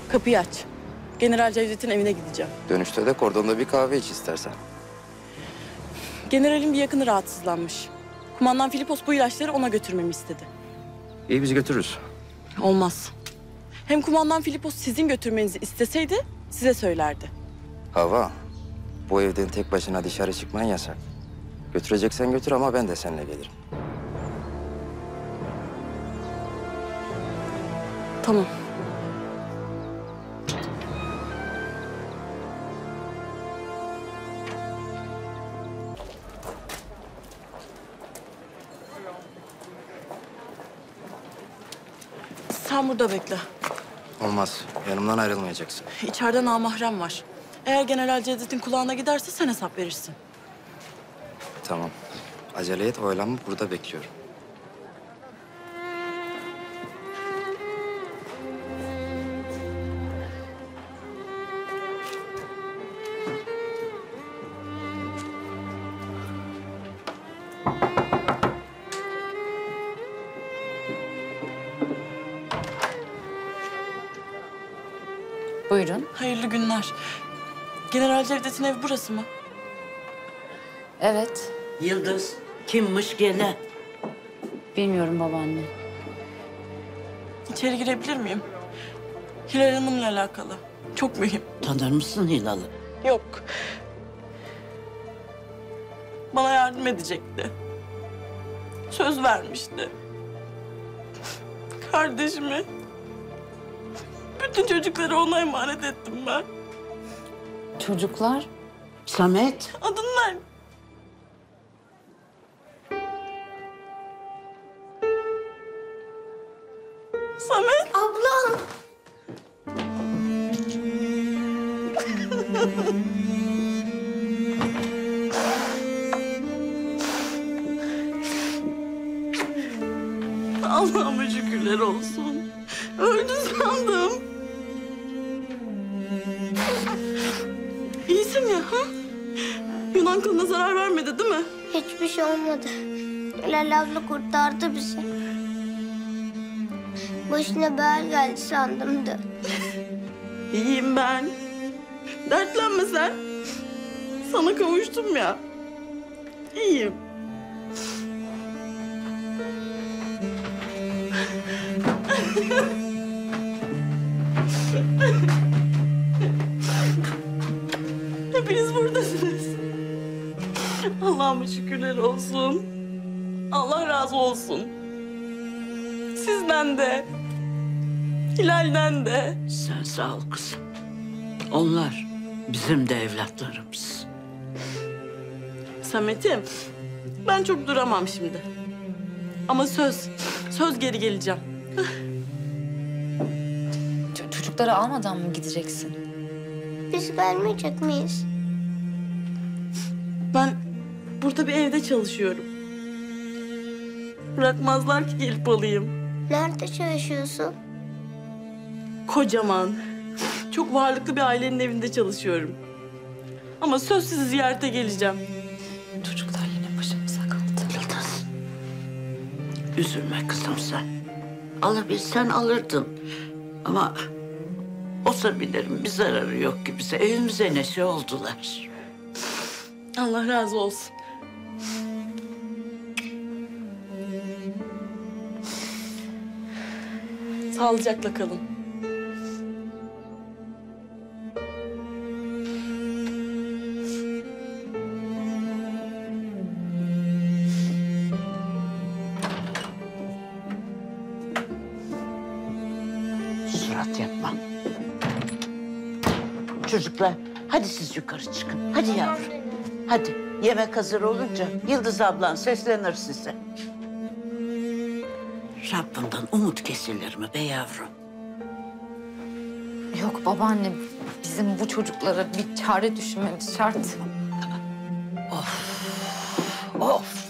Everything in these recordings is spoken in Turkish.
Kapıyı aç. General Cevdet'in evine gideceğim. Dönüşte de kordonda bir kahve iç istersen. Generalin bir yakını rahatsızlanmış. Kumandan Filipos bu ilaçları ona götürmemi istedi. İyi, biz götürürüz. Olmaz. Hem kumandan Filipos sizin götürmenizi isteseydi size söylerdi. Hava, bu evden tek başına dışarı çıkman yasak. Götüreceksen götür ama ben de seninle gelirim. Tamam. Sen burada bekle. Olmaz, yanımdan ayrılmayacaksın. İçeride namahrem var. Eğer General Cevdet'in kulağına giderse sen hesap verirsin. Tamam, acele et, oyalanma, burada bekliyorum. Buyurun. Hayırlı günler. General Cevdet'in evi burası mı? Evet. Yıldız kimmiş gene? Bilmiyorum babaanne. İçeri girebilir miyim? Hilal Hanım'la alakalı. Çok mühim. Tanır mısın Hilal'ı? Yok. Bana yardım edecekti. Söz vermişti. Kardeşimi, bütün çocukları ona emanet ettim ben. Çocuklar? Samet. Adını ver. Samet. Ablam. Allah'ıma şükürler olsun. Öldü sandım. İyisin ya, ha? Yunan kılına zarar vermedi değil mi? Hiçbir şey olmadı. Hilal abla kurtardı bizi. Başına bela geldi sandım da. İyiyim ben. Dertlenme sen. Sana kavuştum ya. İyiyim. Hepiniz buradasınız. Allah'ıma şükürler olsun. Allah razı olsun. Sizden de. Hilal'den de. Sen sağ ol kızım. Onlar bizim de evlatlarımız. Samet'im, ben çok duramam şimdi. Ama söz geri geleceğim. Çocukları almadan mı gideceksin? Biz gelmeyecek miyiz? Ben burada bir evde çalışıyorum. Bırakmazlar ki gelip alayım. Nerede çalışıyorsun? Kocaman, çok varlıklı bir ailenin evinde çalışıyorum. Ama söz sizi ziyarete geleceğim. Çocuklar yine başımıza kaldı. Yıldız. Üzülme kızım sen. Alabilsen alırdın. Ama o sabilerin bir zararı yok ki bize. Evimize neşe oldular. Allah razı olsun. Sağlıcakla kalın. Surat yapma. Çocuklar hadi siz yukarı çıkın. Hadi yavrum. Hadi yemek hazır olunca Yıldız ablan seslenir size. Rabbimden umut kesilir mi be yavrum? Yok babaanne, bizim bu çocuklara bir çare düşünmemiz şart. Of.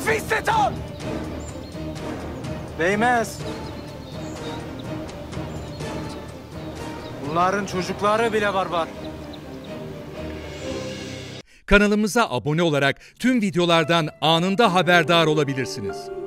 fissetan! Değmez. Bunların çocukları bile barbar. Kanalımıza abone olarak tüm videolardan anında haberdar olabilirsiniz.